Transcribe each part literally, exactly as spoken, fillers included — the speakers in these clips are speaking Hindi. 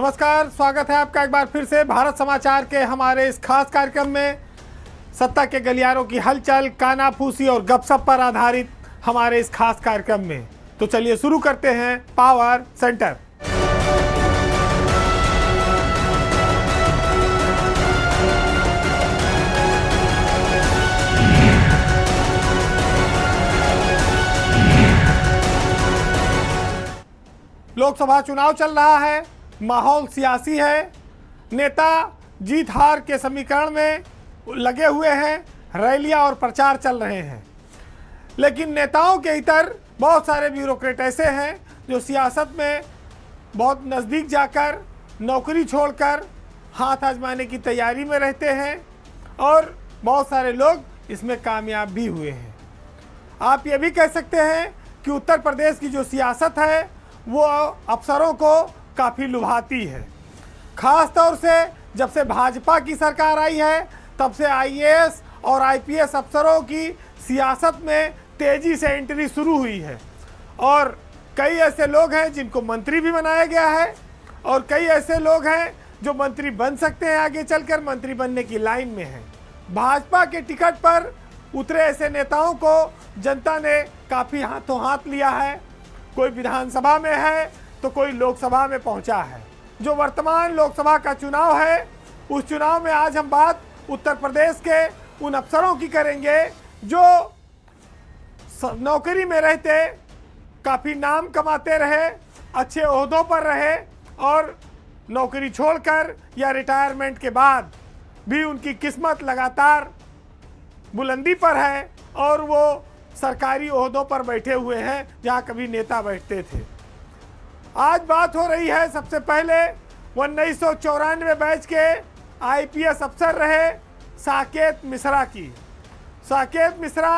नमस्कार, स्वागत है आपका एक बार फिर से भारत समाचार के हमारे इस खास कार्यक्रम में। सत्ता के गलियारों की हलचल, कानाफूसी और गपशप पर आधारित हमारे इस खास कार्यक्रम में। तो चलिए शुरू करते हैं पावर सेंटर। लोकसभा चुनाव चल रहा है, माहौल सियासी है, नेता जीत हार के समीकरण में लगे हुए हैं, रैलियां और प्रचार चल रहे हैं। लेकिन नेताओं के इतर बहुत सारे ब्यूरोक्रेट ऐसे हैं जो सियासत में बहुत नज़दीक जाकर नौकरी छोड़कर हाथ आजमाने की तैयारी में रहते हैं और बहुत सारे लोग इसमें कामयाब भी हुए हैं। आप ये भी कह सकते हैं कि उत्तर प्रदेश की जो सियासत है वो अफसरों को काफ़ी लुभाती है। ख़ास तौर से जब से भाजपा की सरकार आई है तब से आई ए एस और आई पी एस अफसरों की सियासत में तेज़ी से एंट्री शुरू हुई है और कई ऐसे लोग हैं जिनको मंत्री भी बनाया गया है और कई ऐसे लोग हैं जो मंत्री बन सकते हैं, आगे चलकर मंत्री बनने की लाइन में हैं। भाजपा के टिकट पर उतरे ऐसे नेताओं को जनता ने काफ़ी हाथों हाथ लिया है। कोई विधानसभा में है तो कोई लोकसभा में पहुंचा है। जो वर्तमान लोकसभा का चुनाव है उस चुनाव में आज हम बात उत्तर प्रदेश के उन अफसरों की करेंगे जो नौकरी में रहते काफ़ी नाम कमाते रहे, अच्छे ओहदों पर रहे और नौकरी छोड़कर या रिटायरमेंट के बाद भी उनकी किस्मत लगातार बुलंदी पर है और वो सरकारी ओहदों पर बैठे हुए हैं जहां कभी नेता बैठते थे। आज बात हो रही है सबसे पहले उन्नीस सौ चौरानवे बैच के आई पी एस अफसर रहे साकेत मिश्रा की। साकेत मिश्रा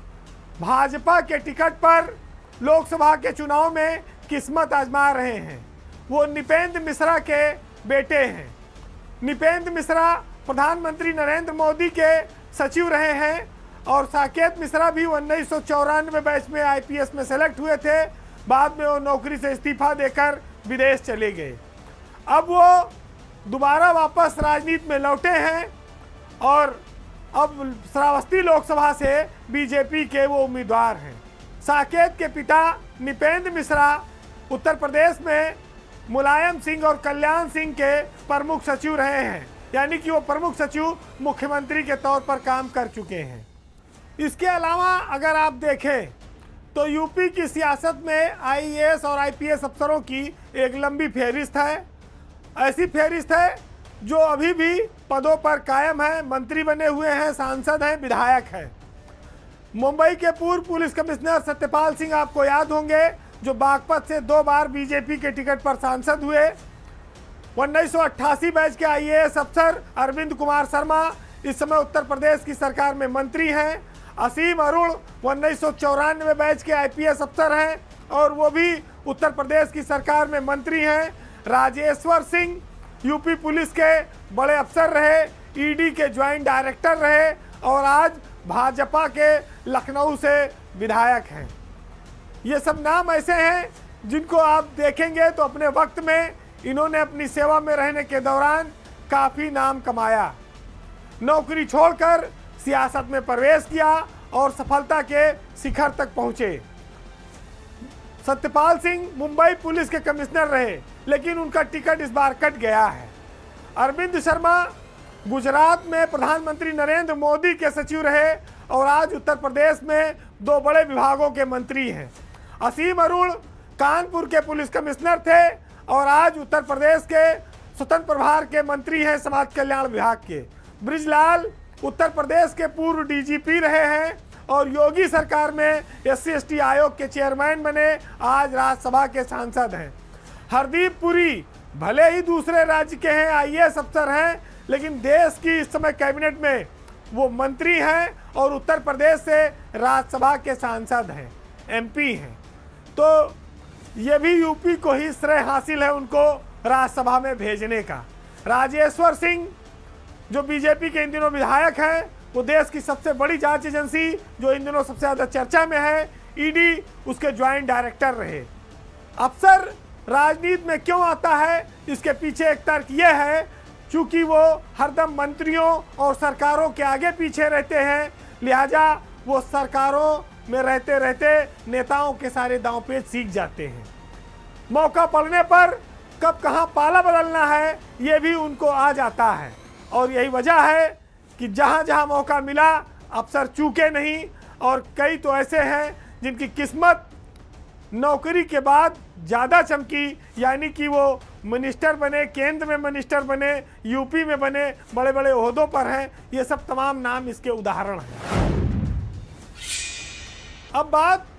भाजपा के टिकट पर लोकसभा के चुनाव में किस्मत आजमा रहे हैं। वो नृपेंद्र मिश्रा के बेटे हैं। नृपेंद्र मिश्रा प्रधानमंत्री नरेंद्र मोदी के सचिव रहे हैं और साकेत मिश्रा भी उन्नीस सौ चौरानवे बैच में आई पी एस में सेलेक्ट हुए थे। बाद में वो नौकरी से इस्तीफा देकर विदेश चले गए। अब वो दोबारा वापस राजनीति में लौटे हैं और अब श्रावस्ती लोकसभा से बी जे पी के वो उम्मीदवार हैं। साकेत के पिता नृपेंद्र मिश्रा उत्तर प्रदेश में मुलायम सिंह और कल्याण सिंह के प्रमुख सचिव रहे हैं, यानी कि वो प्रमुख सचिव मुख्यमंत्री के तौर पर काम कर चुके हैं। इसके अलावा अगर आप देखें तो यूपी की सियासत में आई ए एस और आई पी एस अफसरों की एक लंबी फहरिस्त है। ऐसी फहरिस्त है जो अभी भी पदों पर कायम है, मंत्री बने हुए हैं, सांसद हैं, विधायक हैं। मुंबई के पूर्व पुलिस कमिश्नर सत्यपाल सिंह आपको याद होंगे, जो बागपत से दो बार बी जे पी के टिकट पर सांसद हुए। उन्नीस सौ अट्ठासी बैच के आई ए एस अफसर अरविंद कुमार शर्मा इस समय उत्तर प्रदेश की सरकार में मंत्री हैं। असीम अरुण उन्नीस सौ चौरानवे बैच के आई पी एस अफसर हैं और वो भी उत्तर प्रदेश की सरकार में मंत्री हैं। राजेश्वर सिंह यूपी पुलिस के बड़े अफसर रहे, ई डी के ज्वाइंट डायरेक्टर रहे और आज भाजपा के लखनऊ से विधायक हैं। ये सब नाम ऐसे हैं जिनको आप देखेंगे तो अपने वक्त में इन्होंने अपनी सेवा में रहने के दौरान काफ़ी नाम कमाया। नौकरी छोड़कर सियासत में प्रवेश किया और सफलता के शिखर तक पहुंचे। सत्यपाल सिंह मुंबई पुलिस के कमिश्नर रहे लेकिन उनका टिकट इस बार कट गया है। अरविंद शर्मा गुजरात में प्रधानमंत्री नरेंद्र मोदी के सचिव रहे और आज उत्तर प्रदेश में दो बड़े विभागों के मंत्री हैं। असीम अरुण कानपुर के पुलिस कमिश्नर थे और आज उत्तर प्रदेश के स्वतंत्र प्रभार के मंत्री हैं समाज कल्याण विभाग के। ब्रिजलाल उत्तर प्रदेश के पूर्व डी जी पी रहे हैं और योगी सरकार में एस सी एस टी आयोग के चेयरमैन बने, आज राज्यसभा के सांसद हैं। हरदीप पुरी भले ही दूसरे राज्य के हैं, आई ए एस अफसर हैं, लेकिन देश की इस समय कैबिनेट में वो मंत्री हैं और उत्तर प्रदेश से राज्यसभा के सांसद हैं, एम पी हैं। तो ये भी यूपी को ही श्रेय हासिल है उनको राज्यसभा में भेजने का। राजेश्वर सिंह जो बी जे पी के इन दिनों विधायक हैं, वो देश की सबसे बड़ी जांच एजेंसी जो इन दिनों सबसे ज़्यादा चर्चा में है, ई डी उसके ज्वाइंट डायरेक्टर रहे। अफसर राजनीति में क्यों आता है, इसके पीछे एक तर्क यह है, चूंकि वो हरदम मंत्रियों और सरकारों के आगे पीछे रहते हैं, लिहाजा वो सरकारों में रहते रहते नेताओं के सारे दांवपेच सीख जाते हैं। मौका पड़ने पर कब कहाँ पाला बदलना है ये भी उनको आ जाता है, और यही वजह है कि जहाँ जहाँ मौका मिला अफसर चूके नहीं। और कई तो ऐसे हैं जिनकी किस्मत नौकरी के बाद ज़्यादा चमकी, यानी कि वो मिनिस्टर बने, केंद्र में मिनिस्टर बने, यूपी में बने, बड़े बड़े ओहदों पर हैं। ये सब तमाम नाम इसके उदाहरण हैं। अब बात